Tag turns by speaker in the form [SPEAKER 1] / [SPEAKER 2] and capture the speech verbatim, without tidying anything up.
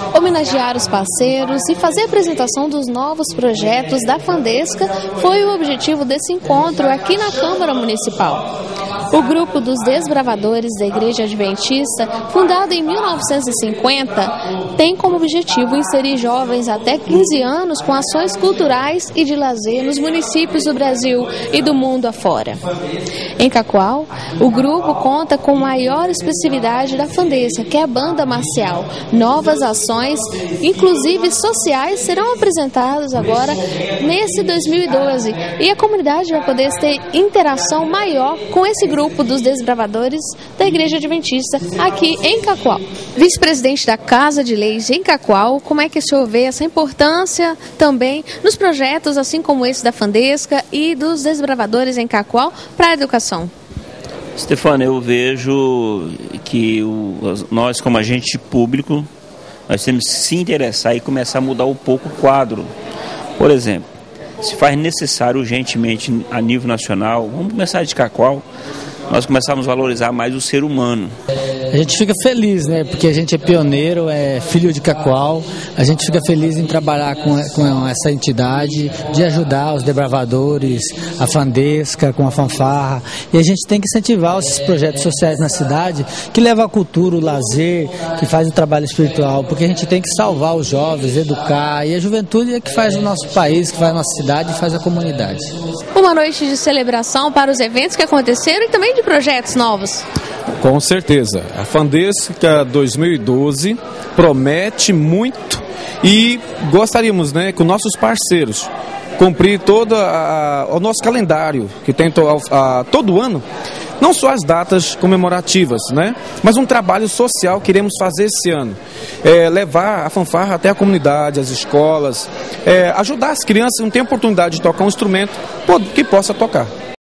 [SPEAKER 1] Homenagear os parceiros e fazer a apresentação dos novos projetos da Fandesca foi o objetivo desse encontro aqui na Câmara Municipal. O Grupo dos Desbravadores da Igreja Adventista, fundado em mil novecentos e cinquenta, tem como objetivo inserir jovens até quinze anos com ações culturais e de lazer nos municípios do Brasil e do mundo afora. Em Cacoal, o grupo conta com a maior expressividade da Fandesca, que é a banda marcial. Novas ações, inclusive sociais, serão apresentadas agora nesse dois mil e doze e a comunidade vai poder ter interação maior com esse grupo dos desbravadores da Igreja Adventista aqui em Cacoal. Vice-presidente da Casa de Leis em Cacoal, como é que o senhor vê essa importância também nos projetos assim como esse da Fandesca e dos desbravadores em Cacoal para a educação?
[SPEAKER 2] Stefana, eu vejo que o, nós como agente público, nós temos que se interessar e começar a mudar um pouco o quadro. Por exemplo, se faz necessário urgentemente a nível nacional, vamos começar de Cacoal, nós começamos a valorizar mais o ser humano.
[SPEAKER 3] A gente fica feliz, né? Porque a gente é pioneiro, é filho de Cacoal. A gente fica feliz em trabalhar com, com essa entidade, de ajudar os desbravadores, a Fandesca, com a fanfarra. E a gente tem que incentivar esses projetos sociais na cidade, que levam a cultura, o lazer, que faz o trabalho espiritual. Porque a gente tem que salvar os jovens, educar. E a juventude é que faz o nosso país, que faz a nossa cidade e faz a comunidade.
[SPEAKER 1] Uma noite de celebração para os eventos que aconteceram e também de projetos novos.
[SPEAKER 4] Com certeza. A Fandesca dois mil e doze promete muito e gostaríamos, né, com nossos parceiros cumprir todo a, a, o nosso calendário que tem to, a, a, todo ano, não só as datas comemorativas, né, mas um trabalho social que iremos fazer esse ano. É, levar a fanfarra até a comunidade, as escolas, é, ajudar as crianças que não têm oportunidade de tocar um instrumento que possa tocar.